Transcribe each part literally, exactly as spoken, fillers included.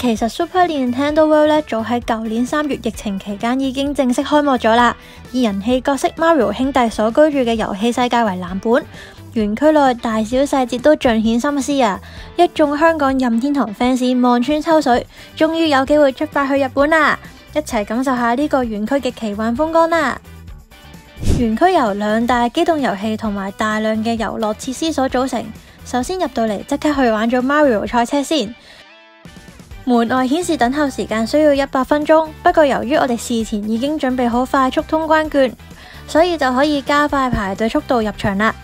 其實 Super Nintendo World 咧，早喺舊年三月疫情期間已經正式開幕咗啦，以人氣角色 Mario 兄弟所居住嘅遊戲世界為藍本，園區內大小細節都盡顯心思啊！一眾香港任天堂 fans 望穿秋水，終於有機會出發去日本啦！一齊感受下呢個園區嘅奇幻風光啦！園區由兩大機動遊戲同埋大量嘅遊樂設施所組成。首先入到嚟即刻去玩咗 Mario 賽車先。門外顯示等候時間需要一百分鐘，不過由於我哋事前已經準備好快速通關券，所以就可以加快排隊速度入場啦。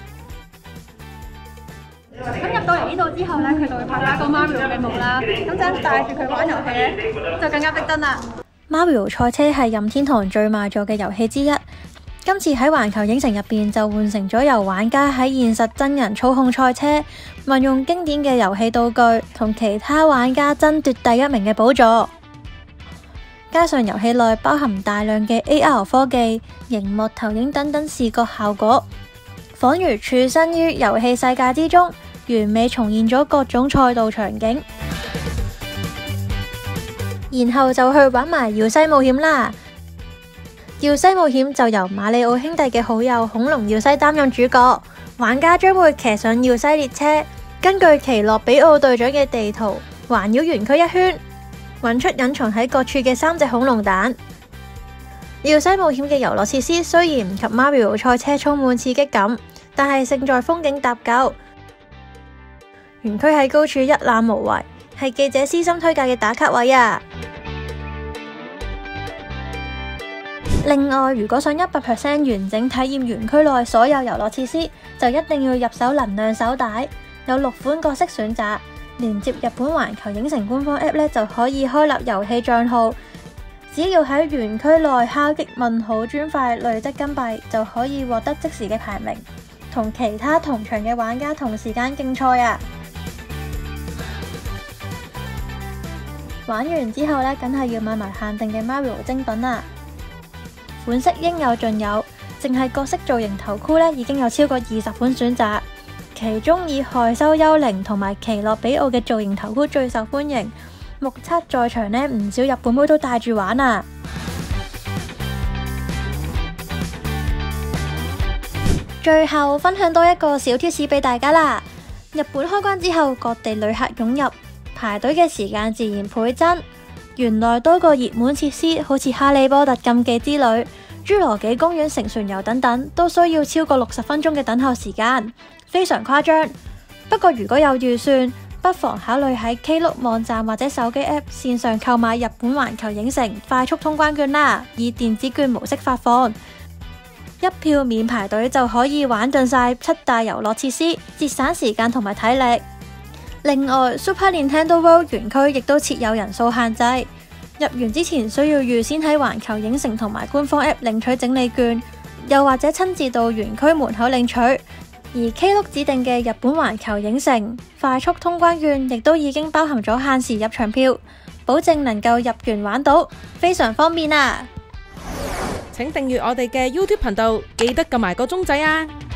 咁入到嚟呢度之後呢，佢就會拍下個 Mario 嘅模啦，咁就帶住佢玩遊戲呢，就更加逼真啦。 Mario 賽車係任天堂最賣座嘅遊戲之一。今次喺環球影城入邊就換成咗由玩家喺現實真人操控賽車，運用經典嘅遊戲道具，同其他玩家爭奪第一名嘅寶座。加上遊戲內包含大量嘅 A R 科技、熒幕投影等等視覺效果，仿如處身於遊戲世界之中，完美重現咗各種賽道場景。然後就去玩埋耀西冒險啦！耀西冒險就由馬里奧兄弟嘅好友恐龍耀西擔任主角，玩家將會騎上耀西列車，根據奇洛比奧隊長嘅地圖環繞園區一圈，揾出隱藏喺各處嘅三隻恐龍蛋。耀西冒險嘅遊樂設施雖然唔及 Mario 賽車充滿刺激感，但係勝在風景搭救。園區喺高處一覽無遺，係記者私心推介嘅打卡位啊！另外，如果想一百 percent 完整體驗園區內所有遊樂設施，就一定要入手能量手帶，有六款角色選擇，連接日本環球影城官方 app 咧就可以開立遊戲賬號，只要喺園區內敲擊問號磚塊累積金幣，就可以獲得即時嘅排名，同其他同場嘅玩家同時間競賽啊！玩完之後咧，梗係要買埋限定嘅 Mario 精品啦！款式應有盡有，淨係角色造型頭箍咧已經有超過二十款選擇，其中以害羞幽靈同埋奇洛比奧嘅造型頭箍最受歡迎，目測在場呢唔少日本妹都戴住玩啊！最後分享多一個小貼士俾大家啦，日本開關之後，各地旅客湧入，排隊嘅時間自然倍增。園內多個熱門設施，好似哈利波特禁忌之旅、侏羅紀公園乘船遊等等，都需要超過六十分鐘嘅等候時間，非常誇張。不過如果有預算，不妨考慮喺 Klook 網站或者手機 App 線上購買日本環球影城快速通關券啦，以電子券模式發放，一票免排隊就可以玩盡晒七大遊樂設施，節省時間同埋體力。另外 Super Nintendo World 園區亦都設有人數限制，入園之前需要預先喺環球影城同埋官方 App 領取整理券，又或者親自到園區門口領取。而 Klook 指定嘅日本環球影城快速通關券亦都已經包含咗限時入場票，保證能夠入園玩到，非常方便啊！ 請訂閱我哋嘅 YouTube 頻道，記得撳埋個鐘仔啊！